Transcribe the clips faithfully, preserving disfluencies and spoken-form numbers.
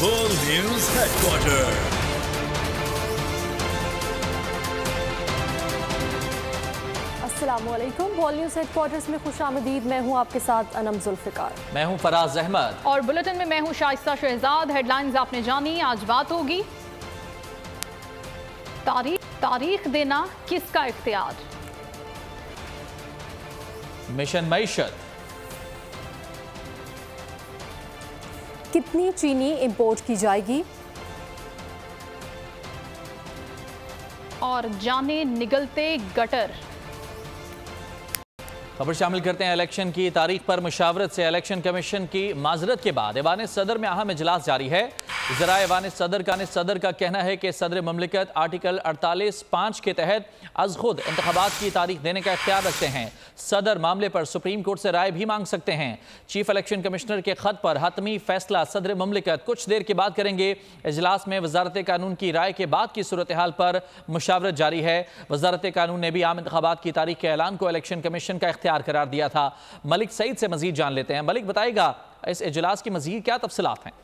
World News Headquarters। अस्सलामुअलैकुम। World news headquarters में खुशामदीद। मैं हूं आपके साथ अनम जुल्फिकार। मैं हूं फराज अहमद और बुलेटिन में मैं हूं शाइस्ता शहजाद। हेडलाइंस आपने जानी। आज बात होगी तारीख तारीख देना किसका इख्तियार, मिशन मईशत, कितनी चीनी इंपोर्ट की जाएगी और जाने निगलते गटर। खबर शामिल करते हैं इलेक्शन की तारीख पर मुशावरत से इलेक्शन कमीशन की माजरत के बाद ऐवान सदर में अहम इजलास जारी है। जरा ऐवान सदर का सदर का कहना है कि सदर ममलिकत आर्टिकल अड़तालीस पाँच के तहत अज खुद इंतखाबात की तारीख देने का इख्तियार रखते हैं। सदर मामले पर सुप्रीम कोर्ट से राय भी मांग सकते हैं। चीफ इलेक्शन कमिश्नर के खत पर हतमी फैसला सदर ममलिकत कुछ देर के बाद करेंगे। इजलास में वजारत कानून की राय के बाद की सूरत हाल पर मुशावरत जारी है। वजारत कानून ने भी आम इंतखाबात की तारीख के ऐलान को इलेक्शन कमीशन का इख्तियार करार दिया था। मलिक सईद से मजीद जान लेते हैं। मलिक, बताएगा इस इजलास की मजीद क्या तफसीलात हैं?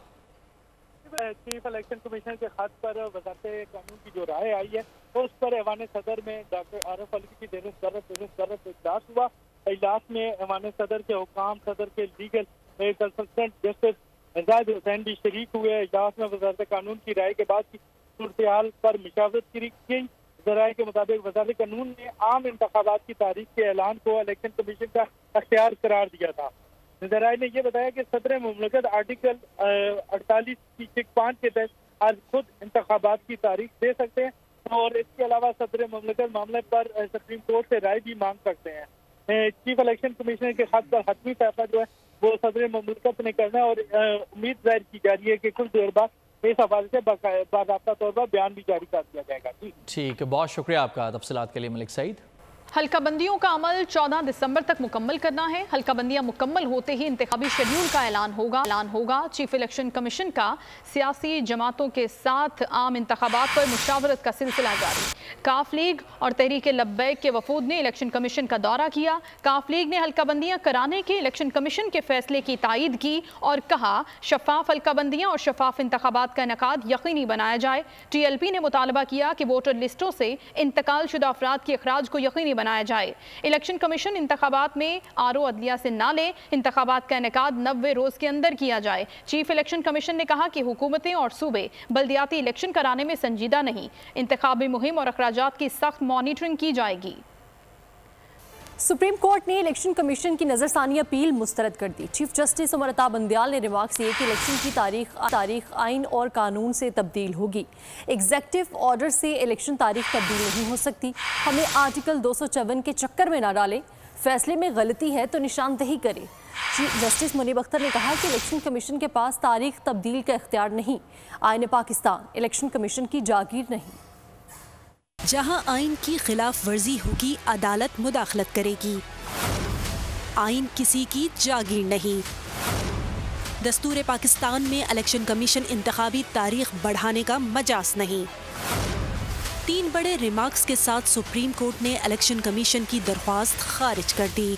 चीफ इलेक्शन कमीशन के खत पर वजारत कानून की जो राय आई है तो उस पर ऐवान सदर में डॉक्टर आरिफ अलवी की देर सरत इजलास हुआ। इजलास में ऐवान सदर के हुकाम, सदर के legal consultant justice Ejaz Hussain भी शरीक हुए। इजलास में वजारत कानून की राय के बाद की सूरत हाल पर मुशावरत की गई। जराये के मुताबिक वजारत कानून ने आम इंतखाबात की तारीख के ऐलान को इलेक्शन कमीशन का अख्तियार करार दिया था। जराये ने यह बताया कि सदर मुमलिकत आर्टिकल अड़तालीस की चिक पाँच के तहत आज खुद इंतखाबात की तारीख दे सकते हैं और इसके अलावा सदर मुमलिकत मामले पर सुप्रीम कोर्ट से राय भी मांग सकते हैं। चीफ इलेक्शन कमिश्नर के खत पर हतमी फैसला जो है वो सदर मुमलिकत ने करना है और उम्मीद जाहिर की जा रही है कि कुछ देर बाद इस हवाले से बाकायदा तौर पर बयान भी जारी कर दिया जाएगा। ठीक, बहुत शुक्रिया आपका तफसीलात के लिए मलिक सईद। हल्का बंदियों का अमल चौदह दिसंबर तक मुकम्मल करना है। हल्का बंदियां मुकम्मल होते ही इंतखाबी शेड्यूल का ऐलान होगा ऐलान होगा चीफ इलेक्शन कमीशन का सियासी जमातों के साथ आम इंतखाबात पर मुशावरत का सिलसिला जारी। काफ लीग और तहरीक लब्बैक के वफूद ने इलेक्शन कमीशन का दौरा किया। काफ लीग ने हल्का बंदियां कराने के इलेक्शन कमीशन के फैसले की तायीद की और कहा शफाफ हल्का बंदियां और शफाफ इंतखाबात का इनेकाद यकीनी बनाया जाए। टी एल पी ने मुतालबा किया कि वोटर लिस्टों से इंतकाल शुदा अफराद के अखराज को यकीनी बनाया जाए। इलेक्शन कमीशन इंतखाबात में आर ओ अदलिया से ना ले, इंतखाबात का इनेकाद नब्बे रोज के अंदर किया जाए। चीफ इलेक्शन कमीशन ने कहा कि हुकूमतें और सूबे बल्दियाती इलेक्शन कराने में संजीदा नहीं, इंतखाबी मुहिम और अखराजात की सख्त मॉनिटरिंग की जाएगी। सुप्रीम कोर्ट ने इलेक्शन कमीशन की नजरसानी अपील मुस्तरद कर दी। चीफ जस्टिस उमर अता बंदयाल ने रिमार्क्स दिए कि इलेक्शन की तारीख तारीख आइन और कानून से तब्दील होगी। एग्जेक्टिव ऑर्डर से इलेक्शन तारीख तब्दील नहीं हो सकती। हमें आर्टिकल दो सौ चौवन के चक्कर में ना डालें। फैसले में गलती है तो निशानदेही करें। चीफ जस्टिस मुनीब अख्तर ने कहा कि इलेक्शन कमीशन के पास तारीख तब्दील का इख्तियार नहीं। आईन पाकिस्तान इलेक्शन कमीशन की जागीर नहीं। जहां आइन की खिलाफ वर्जी होगी, अदालत मुदाखलत करेगी। आइन किसी की जागीर नहीं। दस्तूर पाकिस्तान में इलेक्शन कमीशन इंतखाबी तारीख बढ़ाने का मजाज नहीं। तीन बड़े रिमार्क्स के साथ सुप्रीम कोर्ट ने इलेक्शन कमीशन की दरख्वास्त खारिज कर दी।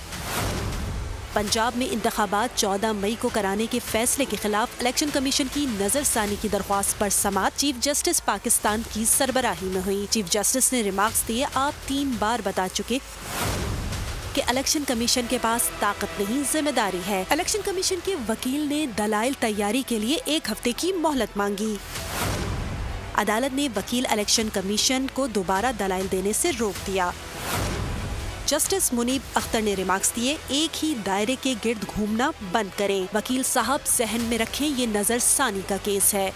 पंजाब में इंतखाबात चौदह मई को कराने के फैसले के खिलाफ इलेक्शन कमीशन की नजरसानी की दरख्वास्त पर समाअत चीफ जस्टिस पाकिस्तान की सरबराही में हुई। चीफ जस्टिस ने रिमार्क्स दिए, आप तीन बार बता चुके कि इलेक्शन कमीशन के पास ताकत नहीं, जिम्मेदारी है। इलेक्शन कमीशन के वकील ने दलाइल तैयारी के लिए एक हफ्ते की मोहलत मांगी। अदालत ने वकील इलेक्शन कमीशन को दोबारा दलाइल देने से रोक दिया। जस्टिस मुनीब अख्तर ने रिमार्क्स दिए, एक ही दायरे के गिर्द घूमना बंद करें। वकील साहब सहन में रखें, ये नजर सानी का केस है।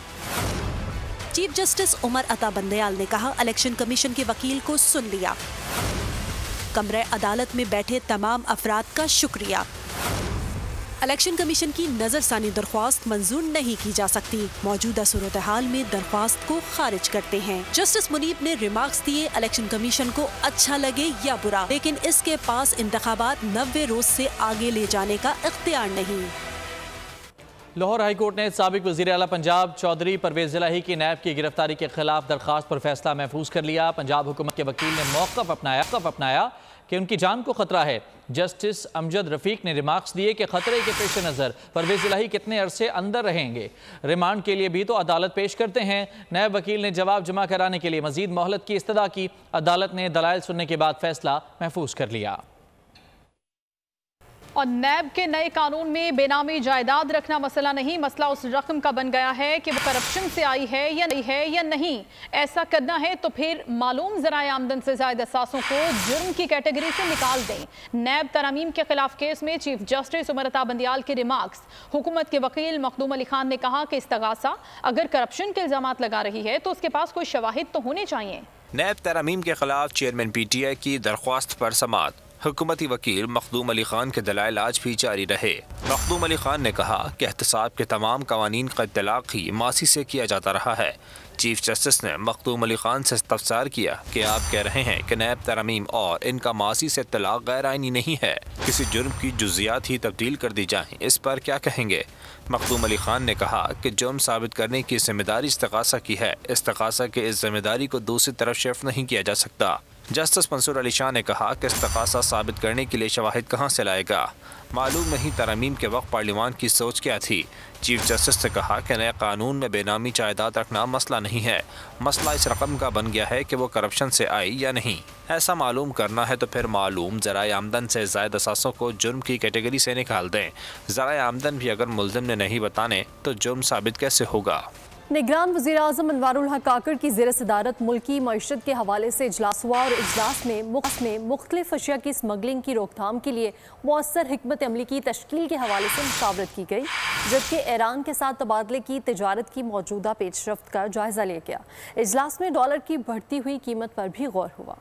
चीफ जस्टिस उमर अता बंदयाल ने कहा, इलेक्शन कमीशन के वकील को सुन लिया। कमरे अदालत में बैठे तमाम अफराद का शुक्रिया। इलेक्शन कमीशन की नजरसानी दरख्वास्त मंजूर नहीं की जा सकती। मौजूदा सूरत हाल में दरख्वास्त को खारिज करते हैं। जस्टिस मुनीब ने रिमार्क्स दिए, इलेक्शन कमीशन को अच्छा लगे या बुरा, लेकिन इसके पास इंतखाबात नब्बे रोज से आगे ले जाने का इख्तियार नहीं। लाहौर हाई कोर्ट ने साबिक वज़ीर आला पंजाब चौधरी परवेज़ इलाही की नैब की गिरफ्तारी के खिलाफ दरखास्त पर फैसला महफूज कर लिया। पंजाब हुकूमत के वकील ने मौक़िफ़ अपनाया अपनाया कि उनकी जान को खतरा है। जस्टिस अमजद रफीक ने रिमार्क्स दिए कि खतरे के पेश नज़र परवेज इलाही कितने अरसे अंदर रहेंगे, रिमांड के लिए भी तो अदालत पेश करते हैं। नायब वकील ने जवाब जमा कराने के लिए मजीद मोहलत की इस्तदा की। अदालत ने दलाइल सुनने के बाद फैसला महफूज कर लिया। और नैब के नए कानून में बेनामी जायदाद रखना मसला नहीं, मसला उस रकम का बन गया है कि वो करप्शन से आई है या नहीं है या नहीं। ऐसा करना है तो फिर मालूम ज़राए आमदन से ज़ायद असासों को जुर्म की कैटेगरी से निकाल दें। नैब तरमीम के खिलाफ केस में चीफ जस्टिस उमरता बंदियाल के रिमार्क्स। हुकूमत के वकील मखदूम अली खान ने कहा कि इस्तगासा अगर करप्शन के इल्जामात लगा रही है तो उसके पास कोई शवाहिद तो होने चाहिए। नैब तरमीम के खिलाफ चेयरमैन पी टी आई की दरख्वास्त पर समाअत। हुकूमती वकील मखदूम अली खान के दलाइल आज भी जारी रहे। मखदूम अली खान ने कहा कि एहतसाब के तमाम कवानीन का इत्तलाक ही मासी से किया जाता रहा है। चीफ जस्टिस ने मखदूम अली खान से इस्तफसार किया कि आप कह रहे हैं कि नैब तरमीम और इनका मासी से इत्तलाक गैर आईनी नहीं है, किसी जुर्म की जुज़ियात ही तब्दील कर दी जाएं, इस पर क्या कहेंगे। मखदूम अली खान ने कहा कि जुर्म साबित करने की जिम्मेदारी इस्तगासा की है, इस्तगासा के इस जिम्मेदारी को दूसरी तरफ शिफ्ट नहीं किया जा सकता। जस्टिस मंसूर अली शाह ने कहा कि इस्तगासा साबित करने के लिए शवाहिद कहाँ से लाएगा, मालूम नहीं तरमीम के वक्त पार्लियामान की सोच क्या थी। चीफ जस्टिस ने कहा कि नए कानून में बेनामी जायदाद रखना मसला नहीं है, मसला इस रकम का बन गया है कि वो करप्शन से आई या नहीं। ऐसा मालूम करना है तो फिर मालूम ज़राए आमदन से ज़ायद असासों को जुर्म की कैटेगरी से निकाल दें। ज़राए आमदन भी अगर मुल्ज़िम ने नहीं बताने तो जुर्म साबित कैसे होगा। निगरान वज़ीर आज़म अनवारुल हक काकड़ की ज़ेर सदारत मुल्की मईशत के हवाले से इजलास हुआ और इजलास में मुख्त में मुख्तलिफ अशिया की स्मगलिंग की रोकथाम के लिए मौसर हिकमत अमली की तश्कील के हवाले से मुशावरत की गई, जबकि ईरान के साथ तबादले की तजारत की मौजूदा पेशरफ्त का जायजा लिया गया। इजलास में डॉलर की बढ़ती हुई कीमत पर भी गौर हुआ।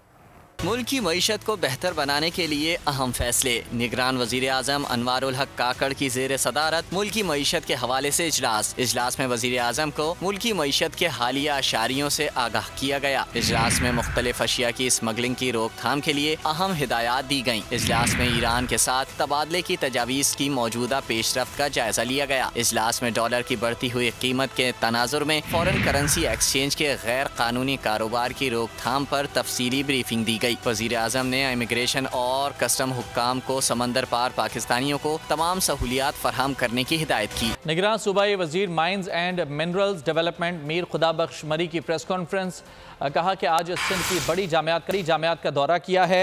मुल्क की मईशत को बेहतर बनाने के लिए अहम फैसले। निगरान वज़ीर आज़म अनवारुल हक काकड़ की ज़ेर सदारत मुल्क की मईशत के हवाले से इजलास। इजलास में वज़ीर आज़म को मुल्क की मईशत के हालिया अशारियों से आगाह किया गया। इजलास में मुख्तलिफ अशिया की स्मगलिंग की रोकथाम के लिए अहम हिदायत दी गयी। इजलास में ईरान के साथ तबादले की तजावीज़ की मौजूदा पेशरफ्त का जायजा लिया गया। इजलास में डॉलर की बढ़ती हुई कीमत के तनाजुर में फॉरेन करेंसी एक्सचेंज के गैर कानूनी कारोबार की रोकथाम पर तफसीली ब्रीफिंग दी गई। वज़ीर आज़म ने इमिग्रेशन और कस्टम हुक्काम को समंदर पार पाकिस्तानियों को तमाम सहूलियात फराहम करने की हिदायत की। निगरान सूबाई वज़ीर mines and minerals development Mir Khuda Bakhsh Marri की प्रेस कॉन्फ्रेंस। कहा कि आज सिंध की बड़ी जामियात कई जामियात का दौरा किया है,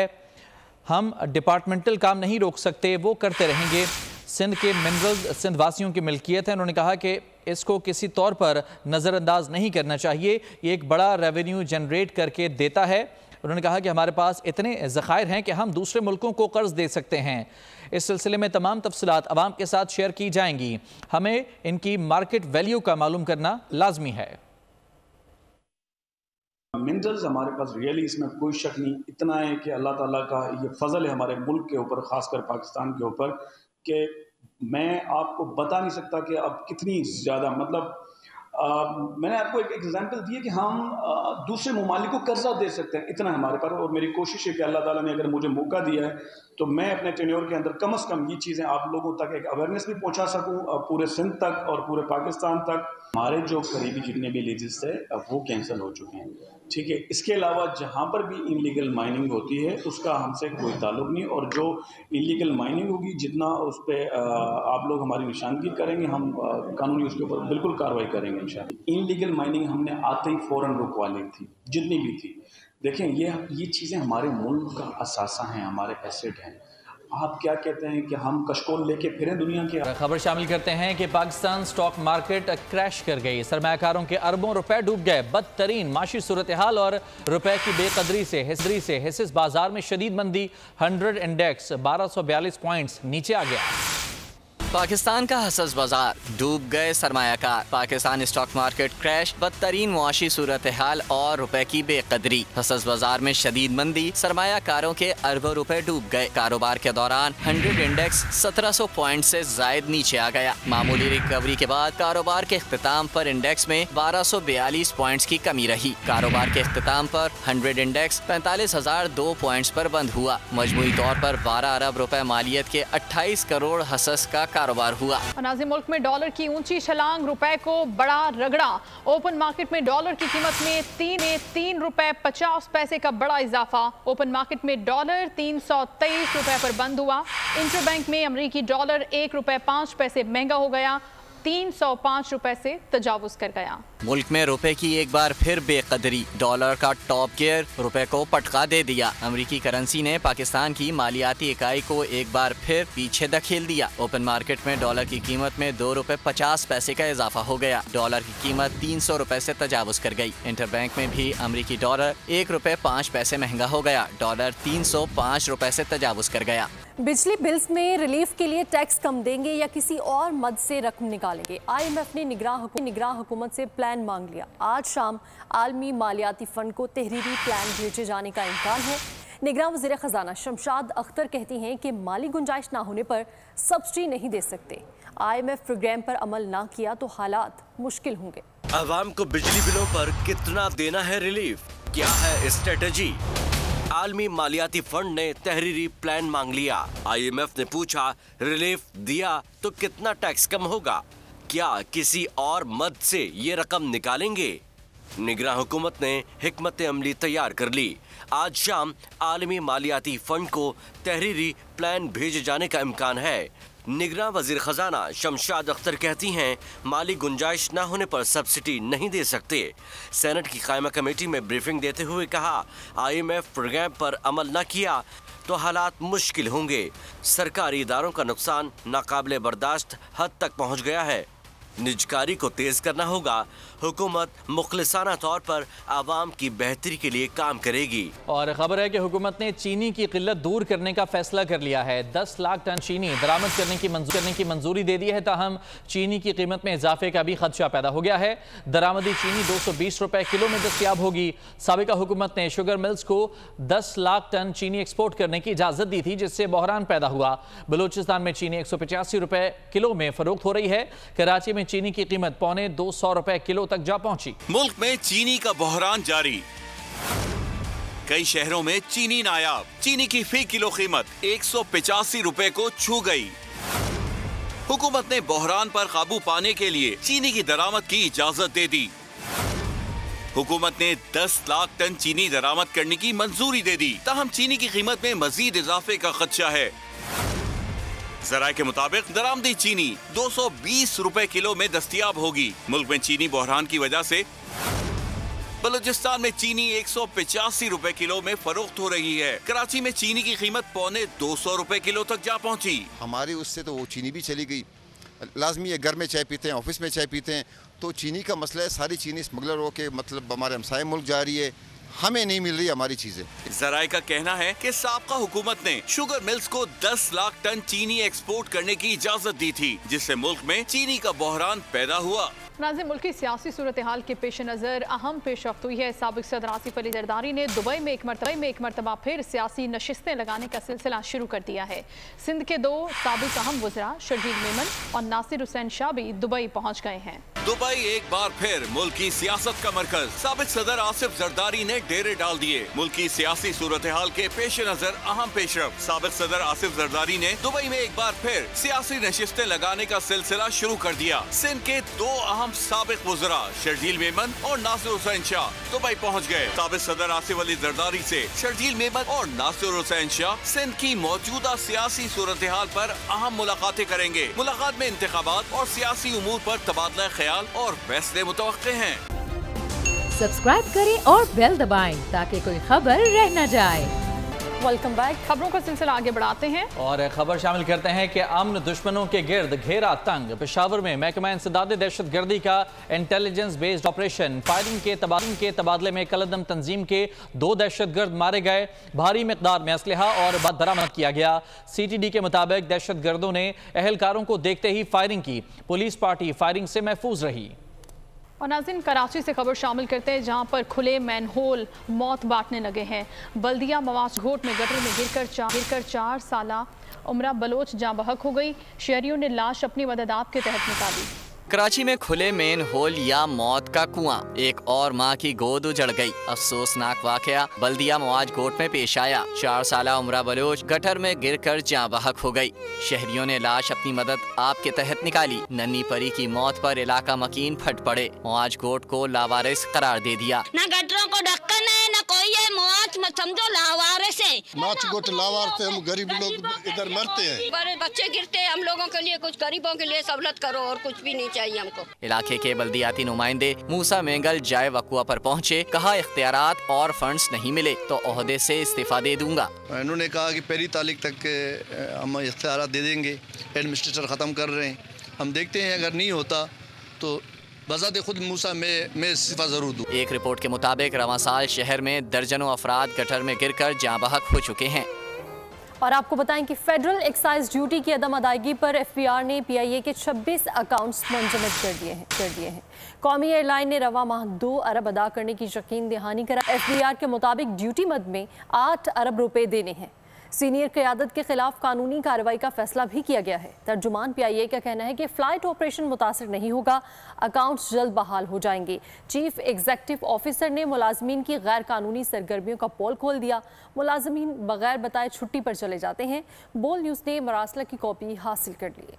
हम डिपार्टमेंटल काम नहीं रोक सकते, वो करते रहेंगे। सिंध के मिनरल्स सिंध वासियों की मिल्कियत है। उन्होंने कहा कि इसको किसी तौर पर नज़रअंदाज नहीं करना चाहिए, ये एक बड़ा रेवेन्यू जनरेट करके देता है। उन्होंने कहा कि हमारे पास इतने ज़खायर हैं कि हम दूसरे मुल्कों को कर्ज दे सकते हैं। इस सिलसिले में तमाम तफसीलात अवाम के साथ शेयर की जाएंगी। हमें इनकी मार्केट वैल्यू का मालूम करना लाजमी है। मिनरल्स हमारे पास रियली, इसमें कोई शक नहीं, इतना है कि अल्लाह ताला का ये फजल है हमारे मुल्क के ऊपर, ख़ासकर पाकिस्तान के ऊपर, कि मैं आपको बता नहीं सकता कि अब कितनी ज़्यादा, मतलब आ, मैंने आपको एक एग्जांपल दी है कि हम आ, दूसरे ममालिक को कर्जा दे सकते हैं, इतना हमारे पास। और मेरी कोशिश है कि अल्लाह ताला ने अगर मुझे मौका दिया है तो मैं अपने टेन्योर के अंदर कम अज़ कम ये चीज़ें आप लोगों तक एक अवेयरनेस भी पहुंचा सकूं, पूरे सिंध तक और पूरे पाकिस्तान तक। हमारे जो करीबी जितने भी लीजेस थे वो कैंसिल हो चुके हैं, ठीक है। इसके अलावा जहाँ पर भी इनलीगल माइनिंग होती है उसका हमसे कोई ताल्लुक नहीं, और जो इनलीगल माइनिंग होगी जितना उस पर आप लोग हमारी निशानगी करेंगे, हम कानूनी उसके ऊपर बिल्कुल कार्रवाई करेंगे इंशाल्लाह। इनलीगल माइनिंग हमने आते ही फ़ौरन रुकवा ली थी, जितनी भी थी। देखें, ये ये चीज़ें हमारे मुल्क का असासा हैं, हमारे एसेट हैं। आप क्या कहते हैं कि हम कशकोल लेके फिरें दुनिया के। खबर शामिल करते हैं कि पाकिस्तान स्टॉक मार्केट क्रैश कर गई, सरमायाकारों के अरबों रुपए डूब गए। बदतरीन माशी सूरत हाल और रुपए की बेकदरी से हिस्सरी से हिस्सेस बाजार में शदीद मंदी। हंड्रेड इंडेक्स बारह सौ बयालीस पॉइंट्स नीचे आ गया। पाकिस्तान का हसस बाजार, डूब गए सरमायाकार। पाकिस्तान स्टॉक मार्केट क्रैश, बदतरीन मुआशी सूरत हाल और रुपए की बेकदरी। हसस बाजार में शदीद मंदी, सरमायाकारों के अरबों रुपए डूब गए। कारोबार के दौरान हंड्रेड इंडेक्स सत्रह सौ पॉइंट से जायद नीचे आ गया। मामूली रिकवरी के बाद कारोबार के इख्तिताम पर इंडेक्स में बारह सौ बयालीस पॉइंट्स की कमी रही। कारोबार के इख्तिताम पर हंड्रेड इंडेक्स पैंतालीस हजार दो पॉइंट्स पर बंद हुआ। मजमूई तौर पर बारह अरब रुपए मालियत के अट्ठाईस करोड़ हसस का कारोबार हुआ। नाज़िम, मुल्क में डॉलर की ऊंची छलांग, रुपए को बड़ा रगड़ा। ओपन मार्केट में डॉलर की कीमत में तीन में तीन रुपए पचास पैसे का बड़ा इजाफा। ओपन मार्केट में डॉलर तीन सौ तेईस रुपए पर बंद हुआ। इंटरबैंक में अमरीकी डॉलर एक रुपए पाँच पैसे महंगा हो गया, तीन सौ पाँच रुपए से तजावुज कर गया। मुल्क में रुपए की एक बार फिर बेकदरी, डॉलर का टॉप गियर रुपए को पटका दे दिया। अमेरिकी करेंसी ने पाकिस्तान की मालियाती इकाई को एक बार फिर पीछे धकेल दिया। ओपन मार्केट में डॉलर की कीमत में दो रुपए पचास पैसे का इजाफा हो गया। डॉलर की कीमत तीन सौ रुपए से तजावुज कर गई। इंटरबैंक में भी अमेरिकी डॉलर एक रुपए पाँच पैसे महंगा हो गया। डॉलर तीन सौ पाँच रुपए से तजावुज कर गया। बिजली बिल्स में रिलीफ के लिए टैक्स कम देंगे या किसी और मद से रकम निकालेंगे? आईएमएफ ने निगरान निगरान हुकूमत से प्लान मांग लिया। आज शाम आलमी मालियाती फंड को तहरीरी प्लान भेजे जाने का इम्कान है। निगरान वज़ीर ख़जाना शमशाद अख्तर कहती हैं कि माली गुंजाइश ना होने पर सब्सिडी नहीं दे सकते। आईएमएफ प्रोग्राम पर अमल ना किया तो हालात मुश्किल होंगे। आवाम को बिजली बिलों पर कितना देना है रिलीफ, क्या है स्ट्रेटजी? आलमी मालियाती फंड ने तहरीरी प्लान मांग लिया। आईएमएफ ने पूछा, रिलीफ दिया तो कितना टैक्स कम होगा, क्या किसी और मद से ये रकम निकालेंगे? निगरान हुकूमत ने हिकमत अमली तैयार कर ली। आज शाम आलमी मालियाती फंड को तहरीरी प्लान भेजे जाने का इम्कान है। निगरान वजीर खजाना शमशाद अख्तर कहती हैं, माली गुंजाइश न होने पर सब्सिडी नहीं दे सकते। सेनेट की कायमा कमेटी में ब्रीफिंग देते हुए कहा, आईएमएफ प्रोग्राम पर अमल न किया तो हालात मुश्किल होंगे। सरकारी इदारों का नुकसान नाकाबिले बर्दाश्त हद तक पहुंच गया है। निजकारी को तेज करना होगा। हुकूमत मुखलिसाना तौर पर आवाम की बेहतरी के लिए काम करेगी। और खबर है कि हुकूमत ने चीनी की किल्लत दूर करने का फैसला कर लिया है। दस लाख टन चीनी दरामद करने की मंजूरी करने की मंजूरी दे दी है। ताहम चीनी की कीमत में इजाफे का भी खदशा पैदा हो गया है। दरामदी चीनी दो सौ बीस रुपए किलो में दस्तियाब होगी। साबिका हुकूमत ने शुगर मिल्स को दस लाख टन चीनी एक्सपोर्ट करने की इजाजत दी थी, जिससे बहरान पैदा हुआ। बलूचिस्तान में चीनी एक सौ पचासी रुपए किलो में फरोख्त हो रही है। कराची में चीनी की कीमत पौने दो सौ रुपए किलो तक जा पहुंची। मुल्क में चीनी का बहरान जारी, कई शहरों में चीनी नायाब। चीनी की फी किलो कीमत एक सौ पचासी रुपए को छू गई। हुकूमत ने बहरान पर काबू पाने के लिए चीनी की दरामद की इजाजत दे दी। हुकूमत ने दस लाख टन चीनी दरामद करने की मंजूरी दे दी। ताहम चीनी की कीमत में मजीद इजाफे का खदशा है। जराये के मुताबिक दरामदी चीनी दो सौ बीस रुपए किलो में दस्तियाब होगी। मुल्क में चीनी बहरान की वजह से बलूचिस्तान में चीनी एक सौ पचासी रुपए किलो में फरोख्त हो रही है। कराची में चीनी की कीमत पौने दो सौ रुपए किलो तक जा पहुंची। हमारी उससे तो वो चीनी भी चली गई। लाजमी है, घर में चाय पीते हैं, ऑफिस में चाय पीते हैं, तो चीनी का मसला है। सारी चीनी स्मगलर होके मतलब हमारे हमसाये मुल्क जा रही है, हमें नहीं मिल रही हमारी चीजें। जराये का कहना है कि साबका हुकूमत ने शुगर मिल्स को दस लाख टन चीनी एक्सपोर्ट करने की इजाजत दी थी, जिससे मुल्क में चीनी का बहरान पैदा हुआ। नाज़िम, मुल्क की सियासी सूरत हाल के पेश नज़र अहम पेशरफ्त हुई है। साबिक सदर आसिफ अली जरदारी ने दुबई में एक मरतबा में एक मरतबा फिर सियासी नशिस्तें लगाने का सिलसिला शुरू कर दिया है। सिंध के दो साबिक अहम वज़रा शर्जील मेमन और नासिर हुसैन शाह भी दुबई पहुँच गए हैं। दुबई एक बार फिर मुल्क की सियासत का मरकज। साबिक सदर आसिफ जरदारी ने डेरे डाल दिए। मुल्क की सियासी सूरत हाल के पेश नजर अहम पेशरफ्त। साबिक सदर आसिफ जरदारी ने दुबई में एक बार फिर सियासी नशिस्तें लगाने का सिलसिला शुरू कर दिया। सिंध के दो अहम साबिक वज़रा शर्जील मेमन और नासिर हुसैन शाह दुबई पहुँच गए। साबिक सदर आसिफ अली जरदारी से शर्जील मेमन और नासिर हुसैन शाह सिंध की मौजूदा सियासी सूरत हाल पर अहम मुलाकातें करेंगे। मुलाकात में इंतखाबात और सियासी उमूर पर तबादला ख्याल और फैसले मुतवक्के हैं। सब्सक्राइब करें और बेल दबाएं ताकि कोई खबर रह न जाए। Welcome back. खबरों का सिलसिला आगे बढ़ाते हैं और खबर शामिल करते हैं कि अमन दुश्मनों के गिर्द घेरा तंग। पेशावर में महकमा इंसदाद दहशत गर्दी का इंटेलिजेंस बेस्ड ऑपरेशन। फायरिंग के तबादले के तबादले में कलदम तंजीम के दो दहशत गर्द मारे गए। भारी मिकदार में असलहा और बद बरामद किया गया। सी टी डी के मुताबिक दहशत गर्दों ने अहलकारों को देखते ही फायरिंग की। पुलिस पार्टी फायरिंग से महफूज रही। और नाज़िम, कराची से खबर शामिल करते हैं जहां पर खुले मैनहोल मौत बांटने लगे हैं। बल्दिया मवाज घोट में गटर में गिरकर चार गिरकर चार साला उमरा बलोच जाँ बहक हो गई। शहरियों ने लाश अपनी मदद आप के तहत निकाली। कराची में खुले मेन होल या मौत का कुआं, एक और मां की गोद उजड़ गई। अफसोसनाक वाकया बल्दिया मुआज गोट में पेश आया। चार साला उमरा बलोच गटर में गिरकर जाँ बहक हो गई। शहरियों ने लाश अपनी मदद आप के तहत निकाली। नन्ही परी की मौत पर इलाका मकीन फट पड़े। मुआज गोट को लावारिस करार दे दिया। न गटरों को ढक्कन है न कोई है, मुआज मत समझो लावारिस है। मुआज गोट लावारिस है, हम गरीब लोग इधर मरते हैं। बड़े बच्चे गिरते हैं, हम लोगों के लिए कुछ गरीबों के लिए सहूलत करो और कुछ भी नहीं चाहिए हमको। इलाके के बल्दियाती नुमाइंदे मूसा मेंगल जाए वकुआ पर पहुँचे। कहा इख्तियारात और फंड्स नहीं मिले तो ओहदे से इस्तीफा दे दूंगा। इन्होंने कहा कि पहली तारीख तक हम इख्तियारात दे देंगे, एडमिनिस्ट्रेटर ख़त्म कर रहे हैं। हम देखते हैं अगर नहीं होता तो बजाते खुद मूसा में मैं इस्तीफा जरूर दूँ। एक रिपोर्ट के मुताबिक रवां साल शहर में दर्जनों अफराद गटर में गिरकर जाँ बहक हो चुके हैं। और आपको बताएं कि फेडरल एक्साइज ड्यूटी की अदम अदायगी पर एफबीआर ने पीआईए के छब्बीस अकाउंट्स मुंजमद कर दिए हैं कर दिए हैं कौमी एयरलाइन ने रवा माह दो अरब अदा करने की यकीन दहानी करा। एफबीआर के मुताबिक ड्यूटी मद में आठ अरब रुपए देने हैं। सीनियर क़यादत के खिलाफ कानूनी कार्रवाई का फैसला भी किया गया है। तर्जुमान पीआईए का कहना है कि फ़्लाइट ऑपरेशन मुतासर नहीं होगा, अकाउंट्स जल्द बहाल हो जाएंगे। चीफ एग्जीक्यूटिव ऑफिसर ने मुलाजमीन की गैर कानूनी सरगर्मियों का पोल खोल दिया। मुलाजमीन बगैर बताए छुट्टी पर चले जाते हैं। बोल न्यूज़ ने मरासला की कॉपी हासिल कर ली।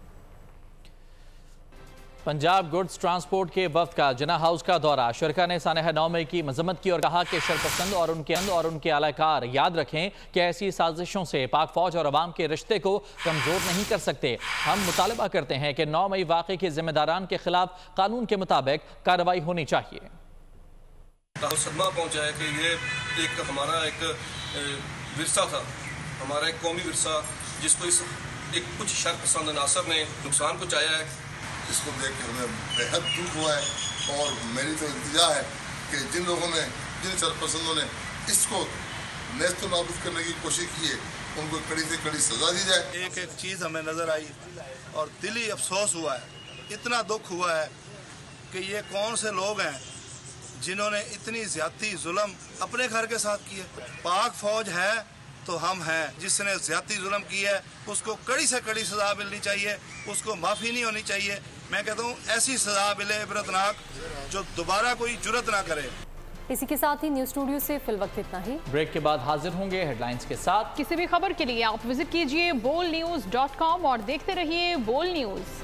पंजाब गुड्स ट्रांसपोर्ट के वफ्द का जिन्ना हाउस का दौरा। शुरका ने सानह नौ मई की मजम्मत की और कहा कि शरपसंद और उनके अंद और उनके आलाकार याद रखें कि ऐसी साजिशों से पाक फौज और अवाम के रिश्ते को कमजोर नहीं कर सकते। हम मुतालबा करते हैं कि नौ मई वाक़े के जिम्मेदारान के खिलाफ कानून के मुताबिक कार्रवाई होनी चाहिए। सदमा पहुंचा है कि ये एक हमारा एक विरसा था, हमारा एक कौमी विरसा, जिसको इस एक कुछ शरपसंद अनासर ने नुकसान पहुँचाया है। इसको देख के हमें बेहद दुख हुआ है और मेरी तो इंतजा है कि जिन लोगों ने जिन सरपसंदों ने इसको नेस्त नाबूद करने की कोशिश की है उनको कड़ी से कड़ी सजा दी जाए। एक एक चीज़ हमें नज़र आई और दिली अफसोस हुआ है, इतना दुख हुआ है कि ये कौन से लोग हैं जिन्होंने इतनी ज्यादती जुल्म अपने घर के साथ की है। पाक फौज है तो हम हैं, जिसने ज्यादती जुल्म की है उसको कड़ी से कड़ी सजा मिलनी चाहिए, उसको माफ़ी नहीं होनी चाहिए। मैं कहता हूँ ऐसी सजा मिले इबरतनाक जो दोबारा कोई जुर्रत ना करे। इसी के साथ ही न्यूज़ स्टूडियो से फिल वक्त इतना ही। ब्रेक के बाद हाजिर होंगे हेडलाइंस के साथ। किसी भी खबर के लिए आप विजिट कीजिए बोल न्यूज डॉट कॉम और देखते रहिए बोल न्यूज।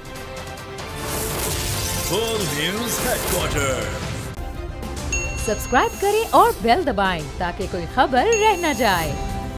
बोल न्यूज हेडक्वार्टर। सब्सक्राइब करें और बेल दबाएं ताकि कोई खबर रह न जाए।